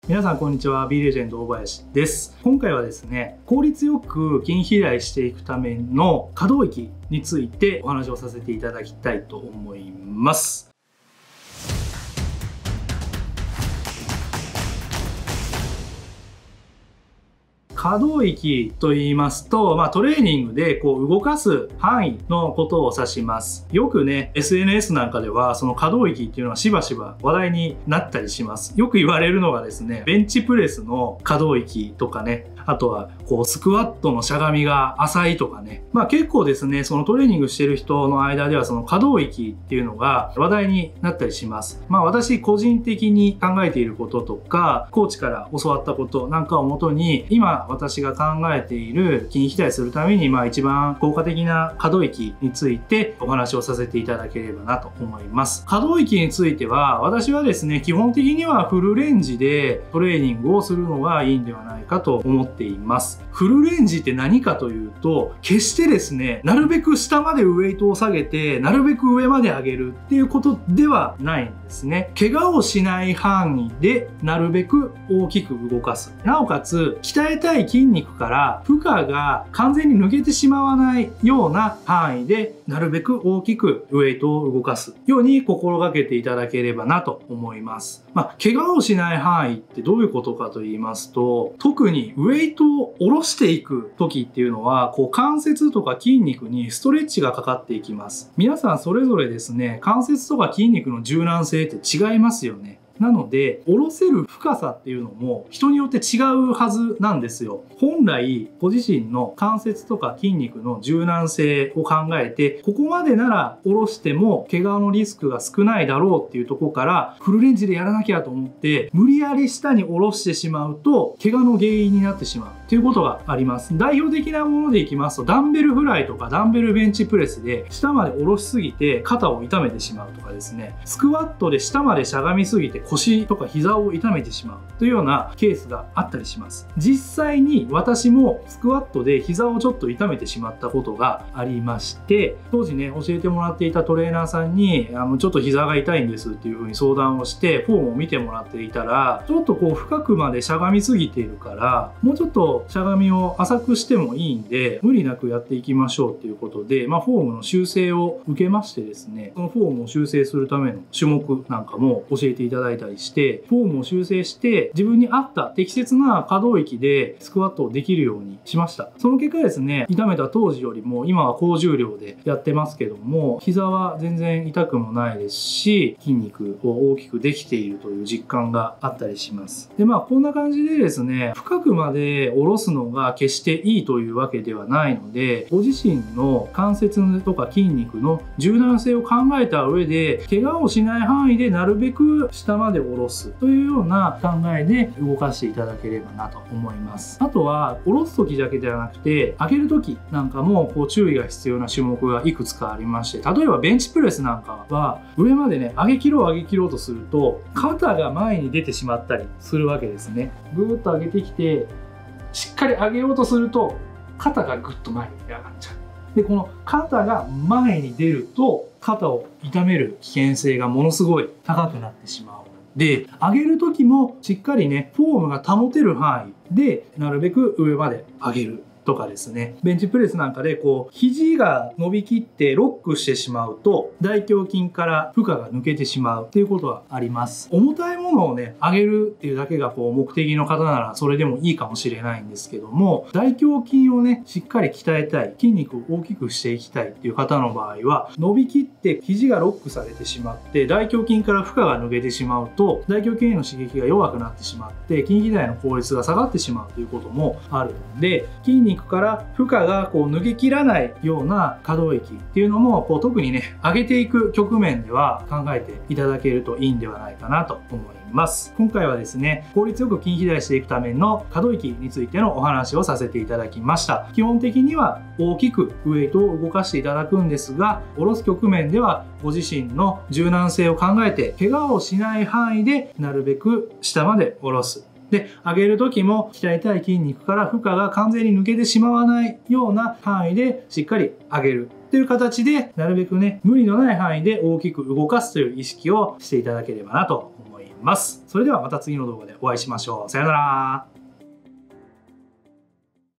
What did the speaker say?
皆さんこんにちは。 B レジェンド大林です。今回はですね、効率よく筋肥大していくための可動域についてお話をさせていただきたいと思います。可動域と言いますと、トレーニングで動かす範囲のことを指します。よくね、SNS なんかではその可動域っていうのはしばしば話題になったりします。よく言われるのがですね、ベンチプレスの可動域とかね、あとはスクワットのしゃがみが浅いとかね。結構ですね、そのトレーニングしてる人の間ではその可動域っていうのが話題になったりします。私個人的に考えていることとか、コーチから教わったことなんかをもとに、今私が考えている筋肥大するために一番効果的な可動域についてお話をさせていただければなと思います。可動域については、私はですね、基本的にはフルレンジでトレーニングをするのがいいんではないかと思っています。フルレンジって何かというと、決してですね、なるべく下までウェイトを下げて、なるべく上まで上げるっていうことではないんですね。怪我をしない範囲でなるべく大きく動かす。なおかつ、鍛えたい筋肉から負荷が完全に抜けてしまわないような範囲でなるべく大きくウェイトを動かすように心がけていただければなと思います。怪我をしない範囲ってどういうことかと言いますと、特にウェイトを下ろしていく時っていうのは、関節とか筋肉にストレッチがかかっていきます。皆さんそれぞれですね、関節とか筋肉の柔軟性って違いますよね。なので、下ろせる深さっていうのも人によって違うはずなんですよ。本来、ご自身の関節とか筋肉の柔軟性を考えて、ここまでなら下ろしても怪我のリスクが少ないだろうっていうところから、フルレンジでやらなきゃと思って、無理やり下に下ろしてしまうと、怪我の原因になってしまうっていうことがあります。代表的なものでいきますと、ダンベルフライとかダンベルベンチプレスで下まで下ろしすぎて肩を痛めてしまうとかですね、スクワットで下までしゃがみすぎて腰とか膝を痛めてしまうというようなケースがあったりします。実際に私もスクワットで膝をちょっと痛めてしまったことがありまして、当時ね、教えてもらっていたトレーナーさんにちょっと膝が痛いんですっていう風に相談をしてフォームを見てもらっていたら、ちょっと深くまでしゃがみすぎているからもうちょっとしゃがみを浅くしてもいいんで無理なくやっていきましょうっていうことで、フォームの修正を受けましてですね、そのフォームを修正するための種目なんかも教えていただいたりして、フォームを修正して自分に合った適切な可動域でスクワットをできるようにしました。その結果ですね、痛めた当時よりも今は高重量でやってますけども、膝は全然痛くもないですし、筋肉を大きくできているという実感があったりします。で、こんな感じでですね、深くまで下ろすのが決していいというわけではないので、ご自身の関節とか筋肉の柔軟性を考えた上で、怪我をしない範囲でなるべく下まで下ろすというような考えで動かしていただければなと思います。あとは下ろす時だけではなくて、上げる時なんかも注意が必要な種目がいくつかありまして、例えばベンチプレスなんかは上までね、上げ切ろうとすると肩が前に出てしまったりするわけですね。ぐーっと上げてきてしっかり上げようとすると肩がぐっと前に上がっちゃう。で、この肩が前に出ると肩を痛める危険性がものすごい高くなってしまう。で、上げる時もしっかりね、フォームが保てる範囲でなるべく上まで上げるとかですね。ベンチプレスなんかで肘が伸びきってロックしてしまうと大胸筋から負荷が抜けてしまうっていうことはあります。重たいものをね、上げるっていうだけが目的の方ならそれでもいいかもしれないんですけども、大胸筋をね、しっかり鍛えたい、筋肉を大きくしていきたいっていう方の場合は、伸びきって肘がロックされてしまって大胸筋から負荷が抜けてしまうと大胸筋への刺激が弱くなってしまって筋肥大の効率が下がってしまうということもあるので、筋肉から負荷が抜けきらないような可動域っていうのも特にね、上げていく局面では考えていただけるといいんではないかなと思います。今回はですね、効率よく筋肥大していくための可動域についてのお話をさせていただきました。基本的には大きくウェイトを動かしていただくんですが、下ろす局面ではご自身の柔軟性を考えて怪我をしない範囲でなるべく下まで下ろす。で、上げる時も鍛えたい筋肉から負荷が完全に抜けてしまわないような範囲でしっかり上げるっていう形で、なるべくね、無理のない範囲で大きく動かすという意識をしていただければなと思います。 ます。それではまた次の動画でお会いしましょう。さようなら。